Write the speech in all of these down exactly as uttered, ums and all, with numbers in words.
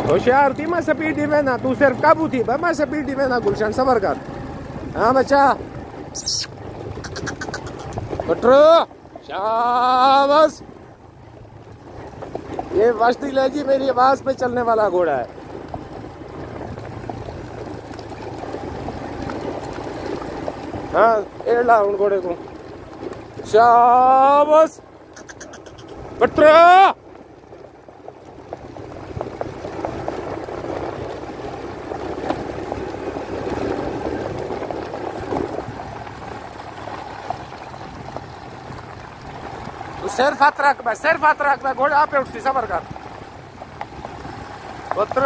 होशियार थी मैं स्पीडी में ना, तू सिर्फ काबू थी मैं स्पीडी में ना। गुलशन सबर कर। हाँ बच्चा बटरो शाबाश। ये वस्ती लेजी मेरी आवाज पे चलने वाला घोड़ा है। हाँ एड़ ला उन घोड़े को। शाबाश बटरो। सिर्फ हाथ रख मैं, सिर्फ हाथ रख मैं। घोड़ा पे उठती सबर कर पुत्र।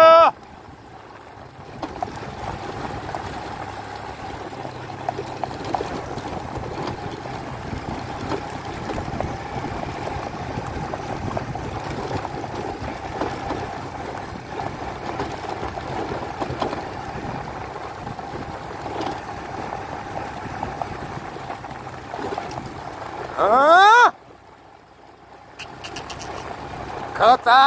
हाँ खोता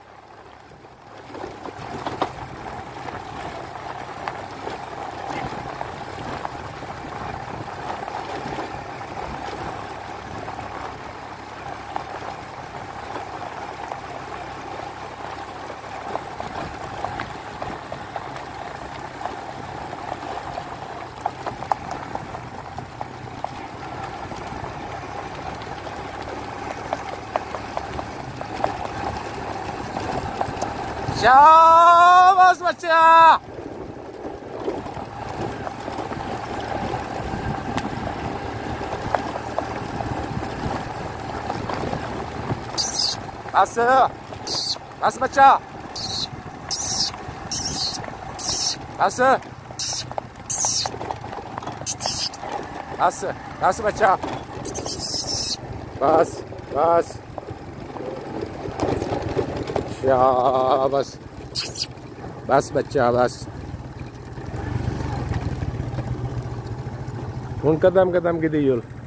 शाबाश बच्चा। बस बस बच्चा बस बस बस बच्चा बस बस शाबाश बस बच्चा बस। हुन कदम कदम की दी